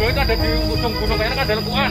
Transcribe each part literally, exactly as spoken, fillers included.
Dua itu ada di ujung gunung kayaknya ada lekuan.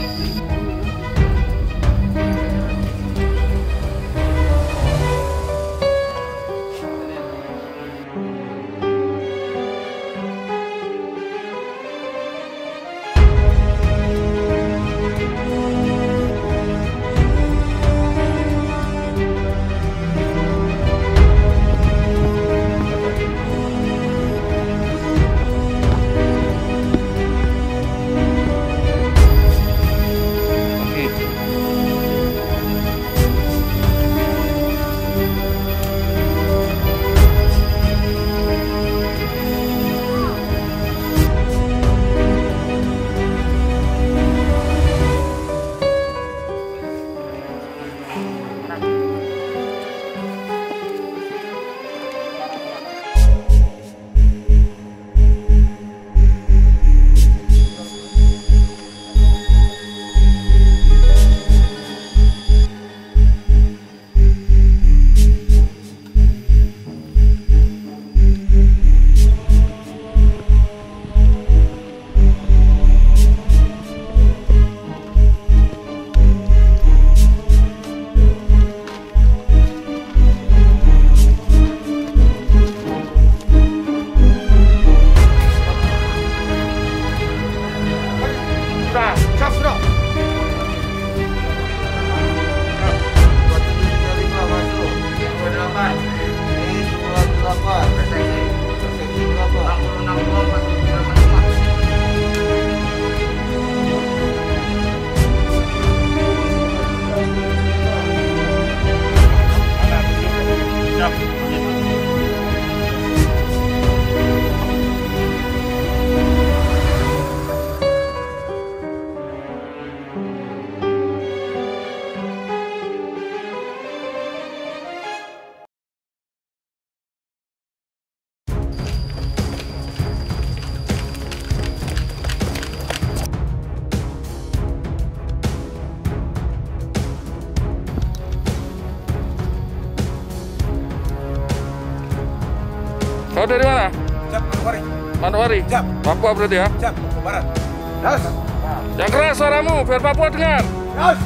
Kau dari mana? Siap, Manokwari. Manokwari? Siap. Papua berarti ya? Siap, Barat. Yes. Yang keras suaramu, biar Papua dengar. Yes.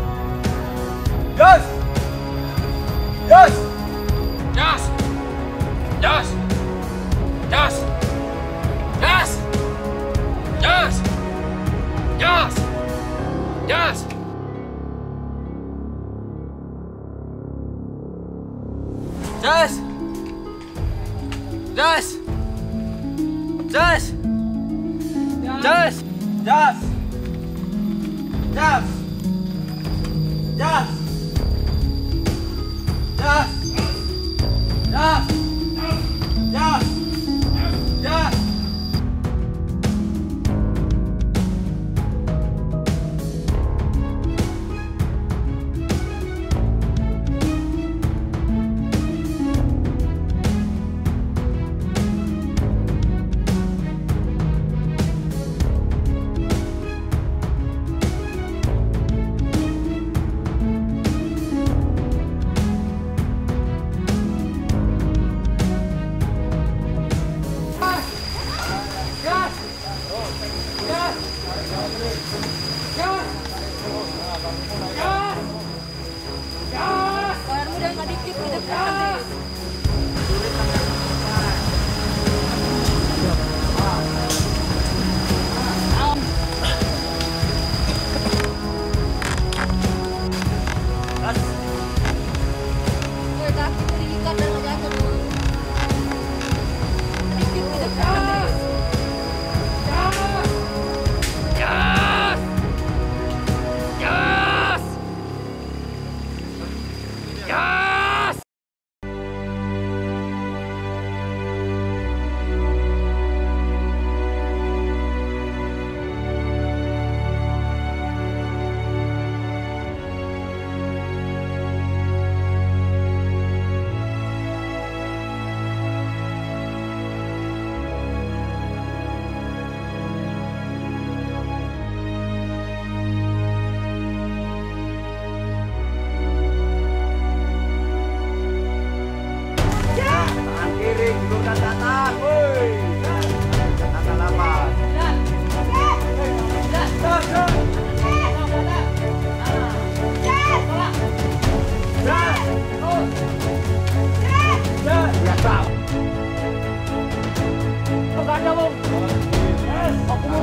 Yes. Yes. Jas! Jas! Jas! Jas! Jas! Jas! Jas! Jas! Jas! Jas! Jas! Jas. Jas. Jas. Jas. Jas. Jas. Jas.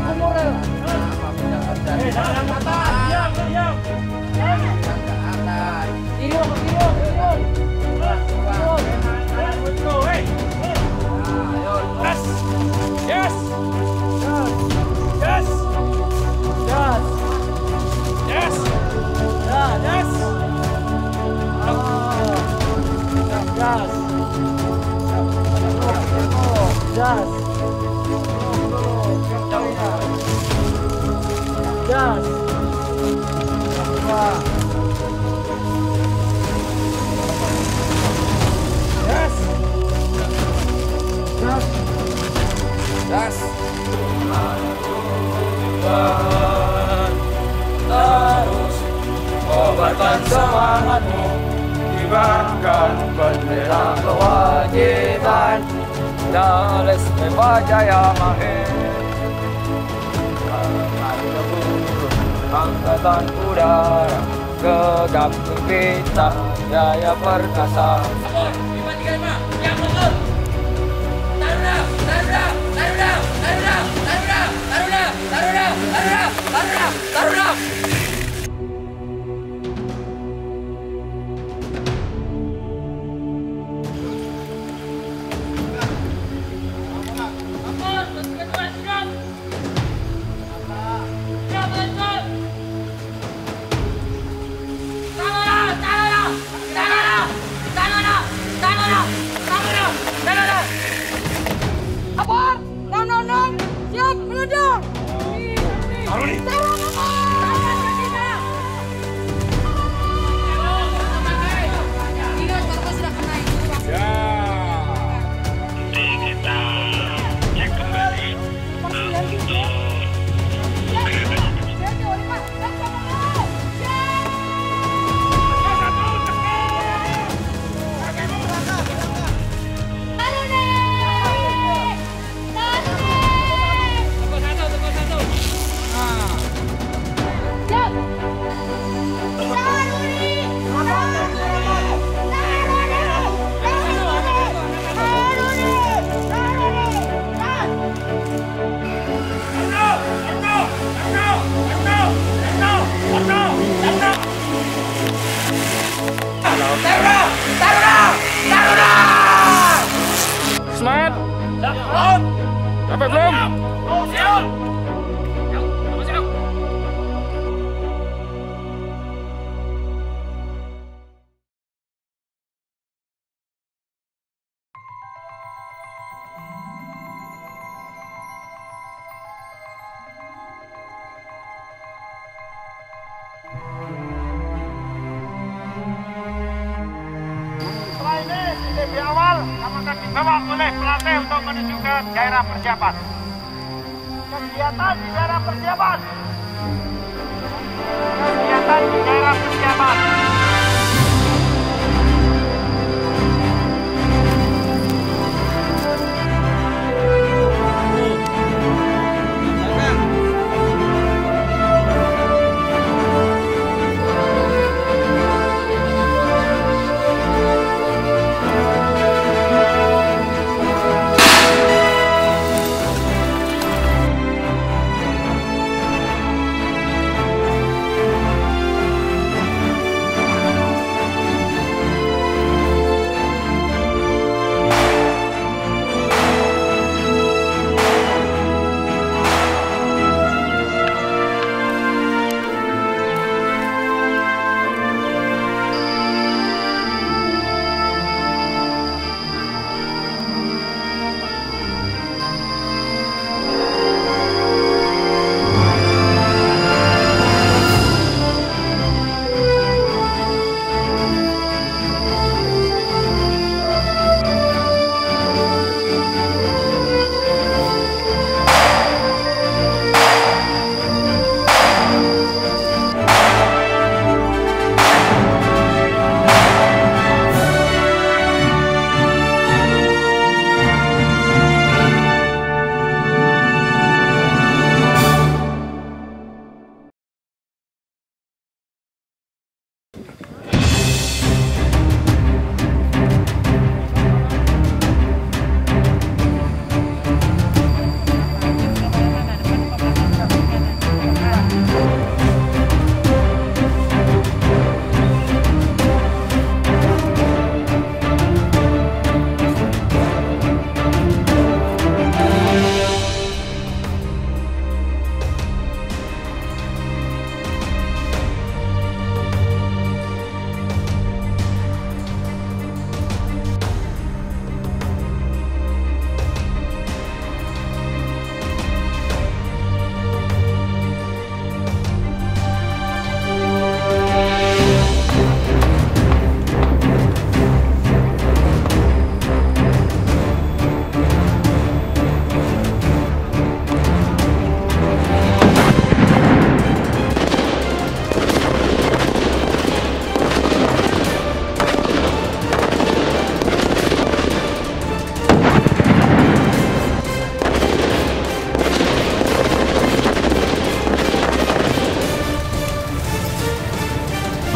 hukum moral. Eh, jangan kata, diam, diam. Jangan ke atas. Tirung, tirung, tirung. Tirung. Yes, yes, yes, yes, yes, yes. Gas. Gas. Gas. Wah. Gas. Gas. Gas. Terus kobarkan semangatmu, kibarkan bendera kewajiban. Dales Jaya Mahe, Angkatan Udara, gegap gempita, jaya perkasa. lima tiga lima, yang betul. Taruna, taruna, taruna, taruna, taruna, taruna, taruna, taruna, taruna, taruna. Apa? Nong nong nong, siap meluncur. Aruni. Ingat Barco sudah kena itu. Ya. Kita cek kembali. Semangat. Capek belum? Setelah ini, T B awal akan dibawa oleh pelatih untuk menuju ke daerah persiapan. Kegiatan di daerah persiapan. Kegiatan di daerah persiapan.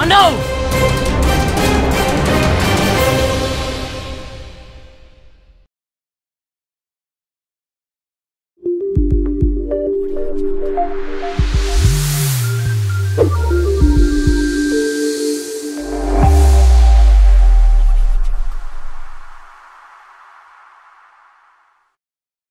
no!